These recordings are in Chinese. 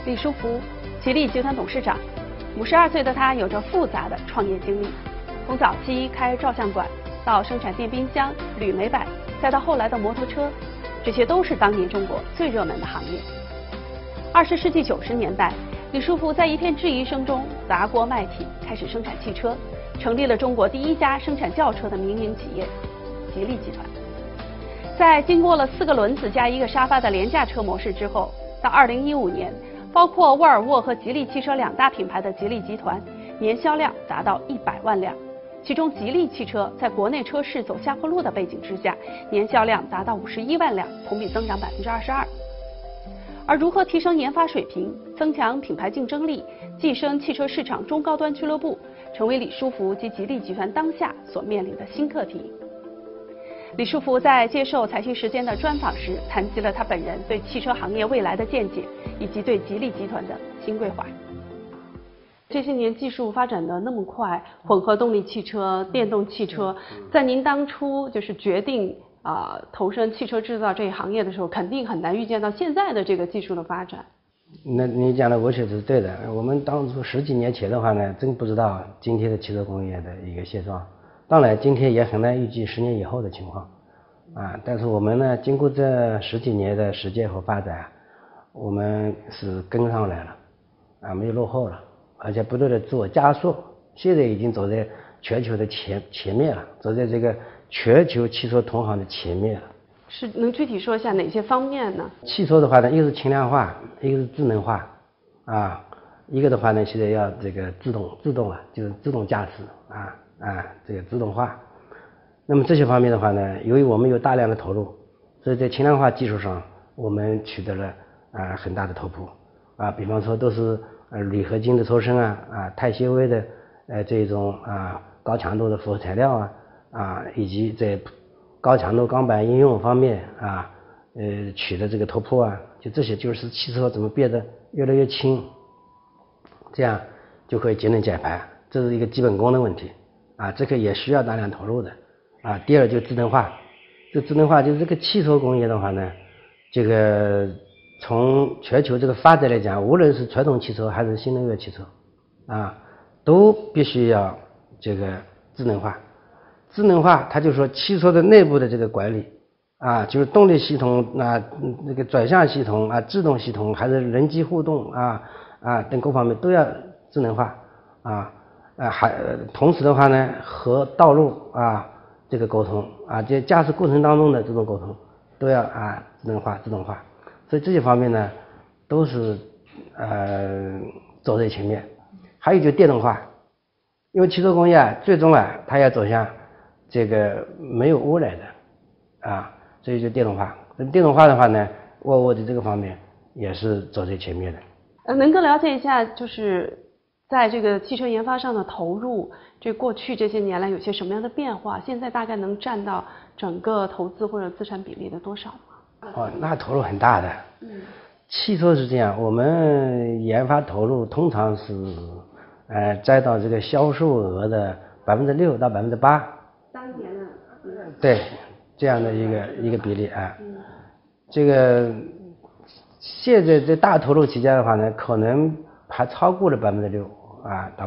李书福，吉利集团董事长。52岁的他有着复杂的创业经历，从早期开照相馆，到生产电冰箱、铝煤板，再到后来的摩托车，这些都是当年中国最热门的行业。20世纪90年代，李书福在一片质疑声中砸锅卖铁，开始生产汽车，成立了中国第一家生产轿车的民营企业——吉利集团。在经过了4个轮子加1个沙发的廉价车模式之后，到2015年，包括沃尔沃和吉利汽车2大品牌的吉利集团年销量达到100万辆，其中吉利汽车在国内车市走下坡路的背景之下，年销量达到51万辆，同比增长22%。而如何提升研发水平、增强品牌竞争力、跻身汽车市场中高端俱乐部，成为李书福及吉利集团当下所面临的新课题。李书福在接受财经时间的专访时，谈及了他本人对汽车行业未来的见解，以及对吉利集团的新规划。这些年技术发展的那么快，混合动力汽车、电动汽车，在您当初就是决定投身汽车制造这一行业的时候，肯定很难预见到现在的这个技术的发展。 那你讲的完全是对的。我们当初10几年前的话呢，真不知道今天的汽车工业的一个现状。当然，今天也很难预计10年以后的情况但是我们呢，经过这10几年的实践和发展，我们是跟上来了没有落后了，而且不断的自我加速，现在已经走在全球的前面了，走在这个全球汽车同行的前面了。 是，能具体说一下哪些方面呢？ 汽车的话呢，一个是轻量化，一个是智能化一个的话呢，现在要这个自动就是自动驾驶这个自动化。那么这些方面的话呢，由于我们有大量的投入，所以在轻量化技术上我们取得了很大的突破比方说都是铝合金的抽升钛纤维的这种高强度的复合材料以及在高强度钢板应用方面取得这个突破就这些就是汽车怎么变得越来越轻，这样就可以节能减排，这是一个基本功的问题这个也需要大量投入的第二就是智能化，这智能化就是这个汽车工业的话呢，这个从全球这个发展来讲，无论是传统汽车还是新能源汽车都必须要这个智能化。智能化它就说汽车的内部的这个管理就是动力系统那个转向系统制动系统还是人机互动等各方面都要智能化还同时的话呢，和道路这个沟通这驾驶过程当中的这种沟通都要智能化自动化，所以这些方面呢都是走在前面。还有就是电动化，因为汽车工业最终它要走向这个没有污染的所以就电动化。电动化的话呢，沃尔沃的这个方面也是走在前面的。 能够了解一下，就是在这个汽车研发上的投入，这过去这些年来有些什么样的变化？现在大概能占到整个投资或者资产比例的多少吗？ 那投入很大的。汽车是这样，我们研发投入通常是占到这个销售额的6%到8%。 当年的对，这样的一个比例这个现在这大投入期间的话呢，可能还超过了6%到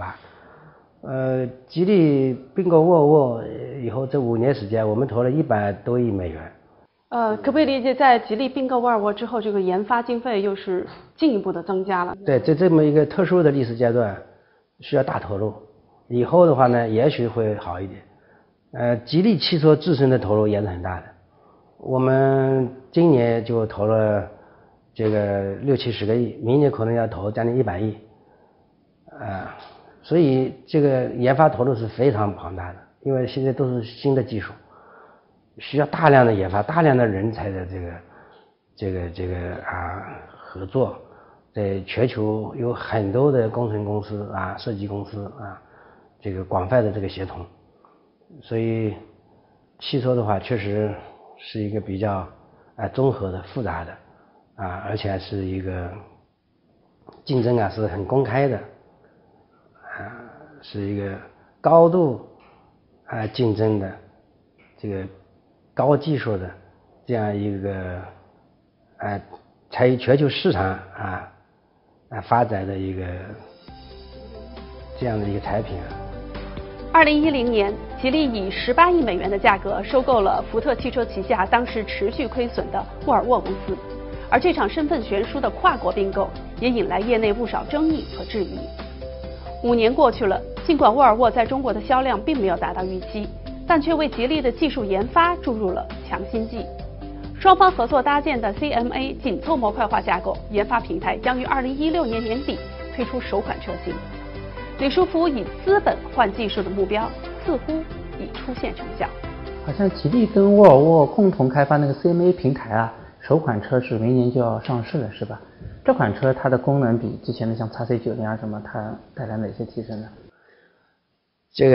8%。吉利并购沃尔沃以后，这5年时间，我们投了100多亿美元。 可不可以理解，在吉利并购沃尔沃之后，这个研发经费又是进一步的增加了？ 对，在这么一个特殊的历史阶段，需要大投入。以后的话呢，也许会好一点。吉利汽车自身的投入也是很大的，我们今年就投了这个60-70个亿，明年可能要投将近100亿，所以这个研发投入是非常庞大的，因为现在都是新的技术，需要大量的研发，大量的人才的这个合作，在全球有很多的工程公司设计公司这个广泛的这个协同。所以汽车的话确实是一个比较综合的复杂的而且是一个竞争是很公开的是一个高度竞争的这个高技术的这样一个参与全球市场发展的一个这样的一个产品啊。 2010年，吉利以18亿美元的价格收购了福特汽车旗下当时持续亏损的沃尔沃公司，而这场身份悬殊的跨国并购也引来业内不少争议和质疑。5年过去了，尽管沃尔沃在中国的销量并没有达到预期，但却为吉利的技术研发注入了强心剂。双方合作搭建的 CMA 紧凑模块化架构研发平台将于2016年年底推出首款车型。李书福以资本换技术的目标似乎已出现成效。 好像吉利跟沃尔沃共同开发那个 CMA 平台啊，首款车是明年就要上市了，是吧？这款车它的功能比之前的像 XC90啊什么，它带来哪些提升呢？ 这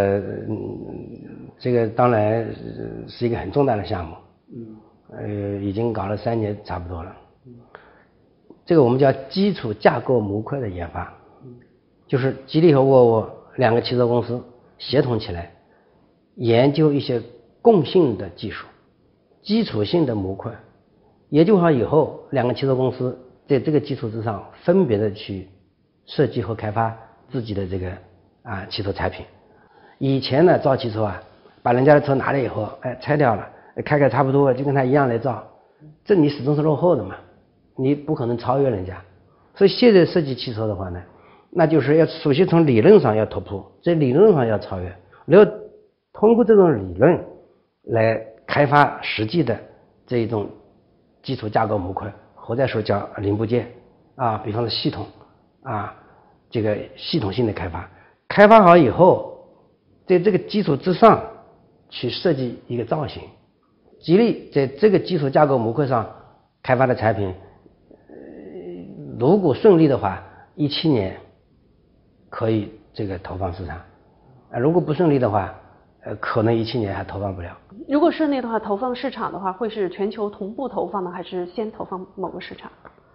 个当然是一个很重大的项目，已经搞了3年差不多了。这个我们叫基础架构模块的研发，就是吉利和沃尔沃2个汽车公司协同起来，研究一些共性的技术、基础性的模块，研究好以后，2个汽车公司在这个基础之上，分别的去设计和开发自己的这个汽车产品。以前呢，造汽车把人家的车拿来以后，拆掉了，开差不多就跟他一样来造，这你始终是落后的嘛，你不可能超越人家。所以现在设计汽车的话呢，那就是要首先从理论上要突破，在理论上要超越，然后通过这种理论来开发实际的这一种基础架构模块，或者说叫零部件比方说系统这个系统性的开发，开发好以后，在这个基础之上去设计一个造型。吉利在这个基础架构模块上开发的产品，如果顺利的话，17年可以这个投放市场，如果不顺利的话，可能17年还投放不了。 如果顺利的话，投放市场的话，会是全球同步投放呢，还是先投放某个市场？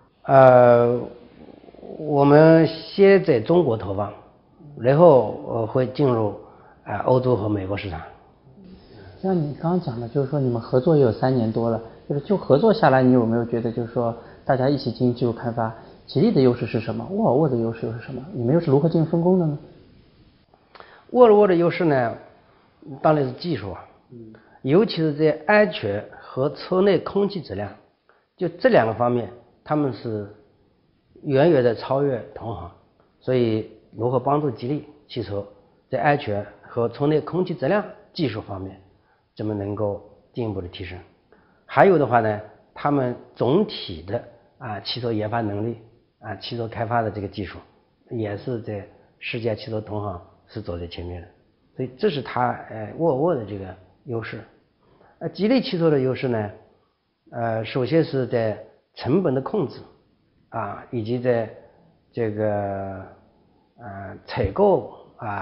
我们先在中国投放，然后会进入欧洲和美国市场。 像你刚刚讲的，就是说你们合作也有3年多了，就合作下来，你有没有觉得就是说大家一起进行技术开发，吉利的优势是什么？沃尔沃的优势又是什么？你们又是如何进行分工的呢？ 沃尔沃的优势呢，当然是技术尤其是在安全和车内空气质量，就这2个方面，他们是远远的超越同行。所以如何帮助吉利汽车在安全和车内空气质量技术方面怎么能够进一步的提升？还有的话呢，他们总体的汽车研发能力汽车开发的这个技术也是在世界汽车同行是走在前面的。所以这是它沃尔沃的这个优势。吉利汽车的优势呢，首先是在成本的控制以及在这个采购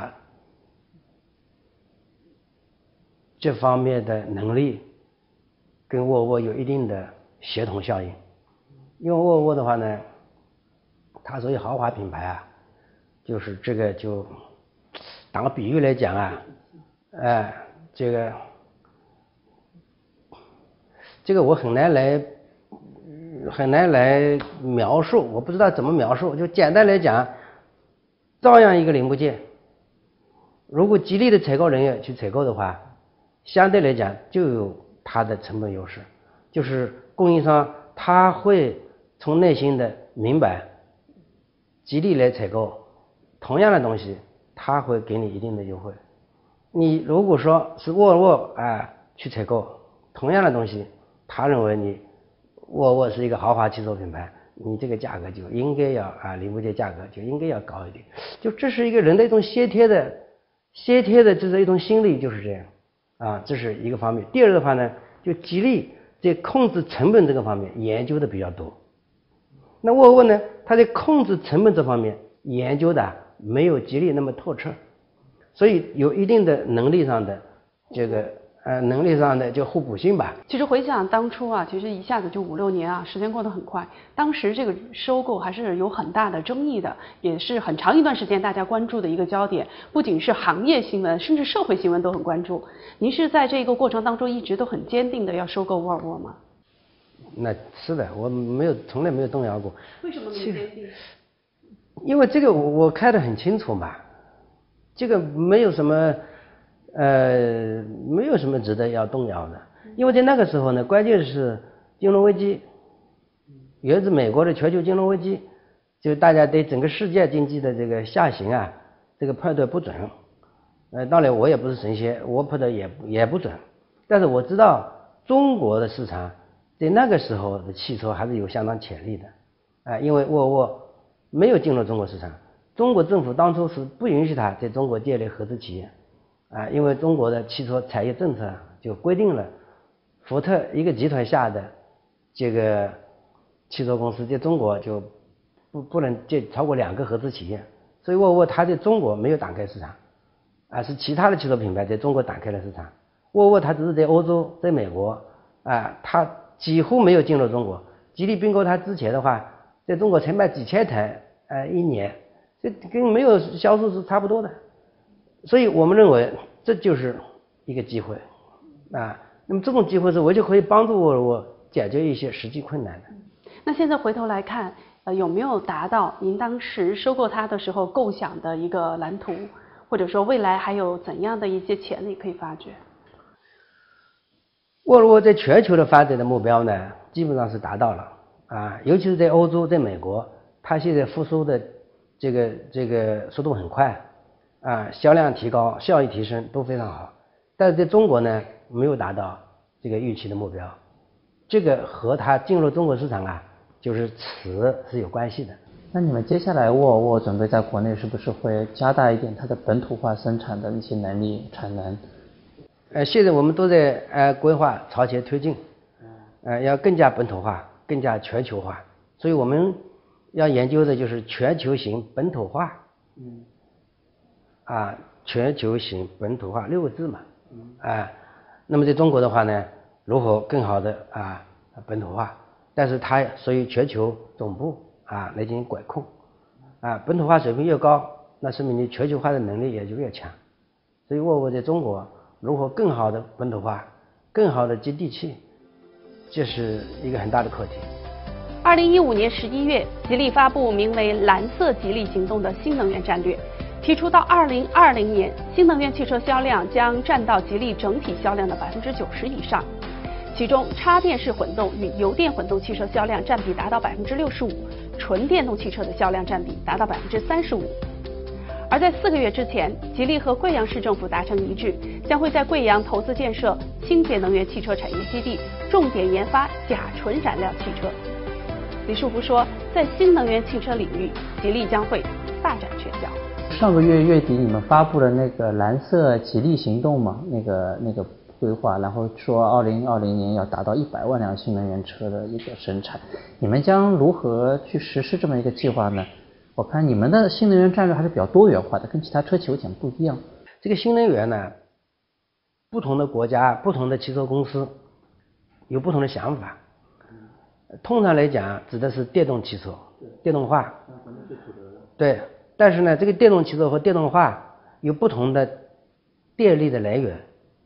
这方面的能力跟沃尔沃有一定的协同效应。因为沃尔沃的话呢，它作为豪华品牌就是这个就打个比喻来讲这个我很难来描述，我不知道怎么描述。就简单来讲，照样一个零部件，如果吉利的采购人员去采购的话，相对来讲就有它的成本优势，就是供应商他会从内心的明白，吉利来采购同样的东西，他会给你一定的优惠。你如果说是沃尔沃去采购同样的东西，他认为你沃尔沃是一个豪华汽车品牌，你这个价格就应该要零部件价格就应该要高一点。就这是一个人的一种先天的这是一种心理，就是这样这是一个方面。第二个的话呢，就吉利在控制成本这个方面研究的比较多，那沃尔沃呢，它在控制成本这方面研究的没有吉利那么透彻，所以有一定的能力上的就互补性吧。 其实回想当初其实一下子就5、6年时间过得很快。当时这个收购还是有很大的争议的，也是很长一段时间大家关注的一个焦点，不仅是行业新闻，甚至社会新闻都很关注。您是在这个过程当中一直都很坚定的要收购沃尔沃吗？ 那是的，我从来没有动摇过。 为什么没坚定？ 因为这个我开得很清楚嘛，这个没有什么值得要动摇的。因为在那个时候呢，关键是金融危机，源自美国的全球金融危机，就大家对整个世界经济的这个下行啊，这个判断不准。当然我也不是神仙，我判断也不准，但是我知道中国的市场在那个时候的汽车还是有相当潜力的因为沃尔沃没有进入中国市场，中国政府当初是不允许它在中国建立合资企业因为中国的汽车产业政策就规定了福特一个集团下的这个汽车公司在中国就不能建超过2个合资企业，所以沃尔沃它在中国没有打开市场是其他的汽车品牌在中国打开了市场。沃尔沃它只是在欧洲在美国它几乎没有进入中国。吉利并购它之前的话在中国才卖几千台一年，这跟没有销售是差不多的。所以我们认为这就是一个机会那么这种机会是完全可以帮助我解决一些实际困难的。 那现在回头来看有没有达到您当时收购它的时候构想的一个蓝图，或者说未来还有怎样的一些潜力可以发掘？ 沃尔沃在全球的发展的目标呢基本上是达到了尤其是在欧洲在美国，它现在复苏的这个速度很快销量提高效益提升都非常好，但是在中国呢没有达到这个预期的目标，这个和它进入中国市场就是此是有关系的。 那你们接下来沃尔沃准备在国内是不是会加大一点它的本土化生产的一些能力产能？ 现在我们都在规划朝前推进要更加本土化更加全球化，所以我们要研究的就是全球型本土化全球型本土化6个字嘛那么在中国的话呢如何更好的本土化，但是它属于全球总部来进行管控本土化水平越高，那说明你全球化的能力也就越强。所以沃尔沃在中国如何更好的本土化更好的接地气，这是一个很大的课题。 2015年11月，吉利发布名为蓝色吉利行动的新能源战略，提出到2020年新能源汽车销量将占到吉利整体销量的90%以上，其中插电式混动与油电混动汽车销量占比达到65%，纯电动汽车的销量占比达到35%。而在4个月之前，吉利和贵阳市政府达成一致，将会在贵阳投资建设清洁能源汽车产业基地，重点研发甲醇燃料汽车。李书福说，在新能源汽车领域，吉利将会大展拳脚。 上个月月底你们发布了那个蓝色吉利行动嘛，那个规划，然后说2020年要达到100万辆新能源车的一个生产，你们将如何去实施这么一个计划呢？我看你们的新能源战略还是比较多元化的，跟其他车企有点不一样。 这个新能源呢，不同的国家不同的汽车公司有不同的想法。通常来讲指的是电动汽车电动化对，但是呢这个电动汽车和电动化有不同的电力的来源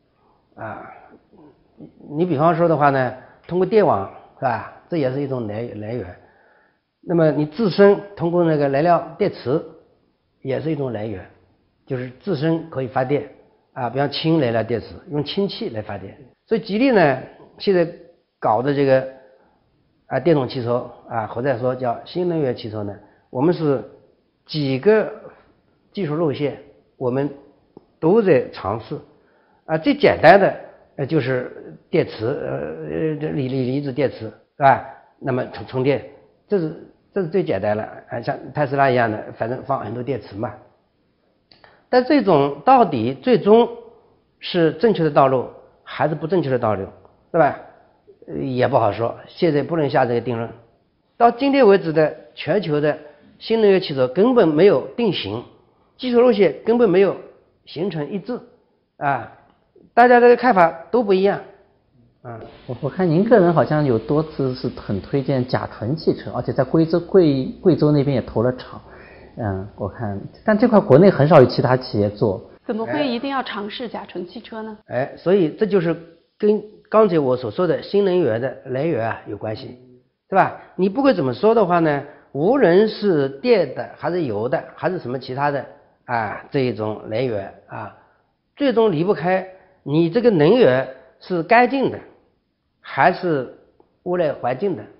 你比方说的话呢，通过电网是吧，这也是一种来源。那么你自身通过那个燃料电池也是一种来源，就是自身可以发电比方氢燃料电池用氢气来发电。所以吉利呢现在搞的这个电动汽车或者说叫新能源汽车呢，我们是几个技术路线我们都在尝试最简单的就是电池锂离子电池是吧？那么充电这是最简单了像特斯拉一样的，反正放很多电池嘛。但这种到底最终是正确的道路还是不正确的道路，对吧？也不好说，现在不能下这个定论。到今天为止的全球的新能源汽车根本没有定型，技术路线根本没有形成一致大家的看法都不一样我看您个人好像有多次是很推荐甲醇汽车，而且在贵州那边也投了厂我看但这块国内很少有其他企业做。 怎么会一定要尝试甲醇汽车呢？ 所以这就是跟刚才我所说的新能源的来源有关系，对吧？你不管怎么说的话呢， 无论是电的还是油的还是什么其他的这一种能源最终离不开你这个能源是干净的还是污染环境的，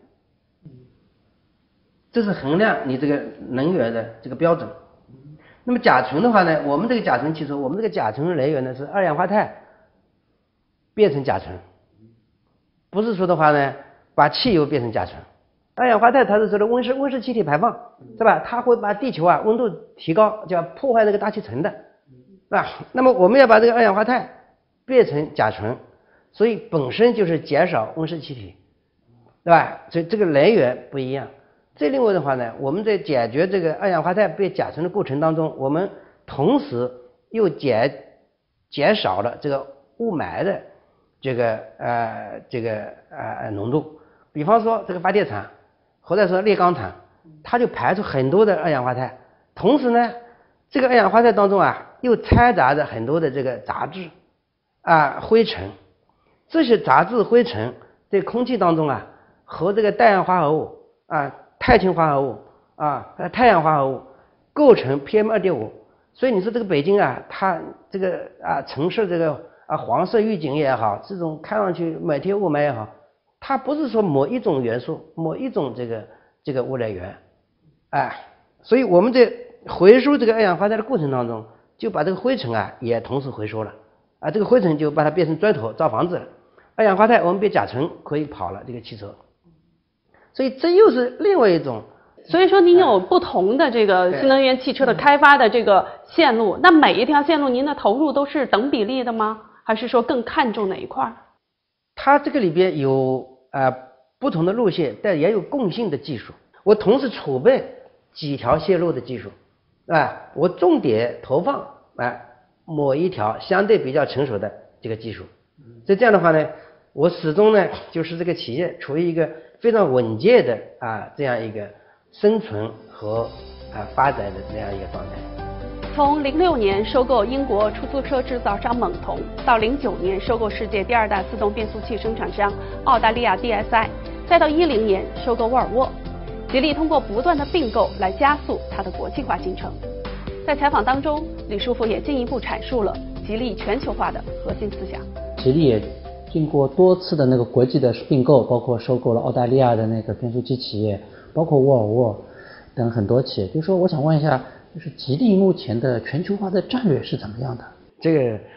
这是衡量你这个能源的这个标准。那么甲醇的话呢，我们这个甲醇汽车，我们这个甲醇来源呢是二氧化碳变成甲醇，不是说的话呢把汽油变成甲醇。二氧化碳它是说的温室气体排放，是吧？它会把地球温度提高，叫破坏那个大气层的，是吧？那么我们要把这个二氧化碳变成甲醇，所以本身就是减少温室气体，对吧？所以这个来源不一样。再另外的话呢，我们在解决这个二氧化碳变甲醇的过程当中，我们同时又减少了这个雾霾的这个浓度。比方说这个发电厂或者说炼钢厂，它就排出很多的二氧化碳，同时呢这个二氧化碳当中又掺杂着很多的这个杂质灰尘，这些杂质灰尘在空气当中和这个氮氧化合物碳氢化合物太氧化合物构成 PM2.5， 所以你说这个北京它这个城市这个黄色预警也好，这种看上去每天雾霾也好，它不是说某一种元素某一种这个污染源所以我们在回收这个二氧化碳的过程当中，就把这个灰尘也同时回收了这个灰尘就把它变成砖头造房子了，二氧化碳我们变甲醇可以跑了这个汽车，所以这又是另外一种。 所以说您有不同的这个新能源汽车的开发的这个线路，那每一条线路您的投入都是等比例的吗？还是说更看重哪一块？ 它这个里边有不同的路线，但也有共性的技术。我同时储备几条线路的技术我重点投放某一条相对比较成熟的这个技术。所以这样的话呢，我始终呢就是这个企业处于一个非常稳健的这样一个生存和发展的这样一个状态。 从06年收购英国出租车制造商猛童，到09年收购世界第2大自动变速器生产商澳大利亚 DSI， 再到10年收购沃尔沃，吉利通过不断的并购来加速它的国际化进程。在采访当中，李书福也进一步阐述了吉利全球化的核心思想。 吉利也经过多次的那个国际的并购，包括收购了澳大利亚的那个变速器企业，包括沃尔沃等很多企业。就是说我想问一下，就是吉利目前的全球化的战略是怎么样的？ 这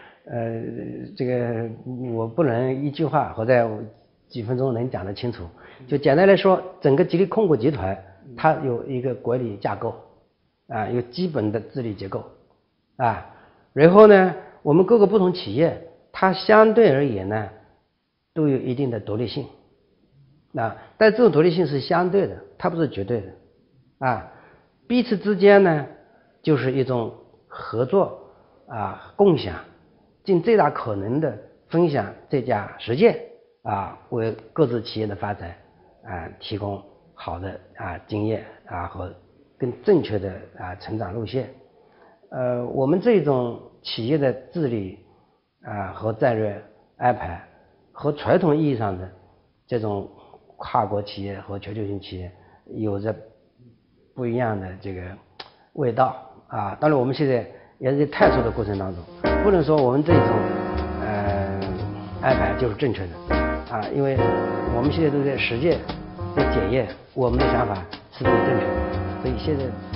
个我不能一句话或者几分钟能讲得清楚。就简单来说，整个吉利控股集团它有一个管理架构有基本的治理结构然后呢我们各个不同企业它相对而言呢都有一定的独立性但这种独立性是相对的，它不是绝对的彼此之间呢就是一种合作共享，尽最大可能的分享这家实践为各自企业的发展提供好的经验和更正确的成长路线。我们这种企业的治理和战略安排和传统意义上的这种跨国企业和全球性企业有着不一样的这个味道当然我们现在也是在探索的过程当中，不能说我们这种安排就是正确的因为我们现在都在实践在检验我们的想法是不是正确的，所以现在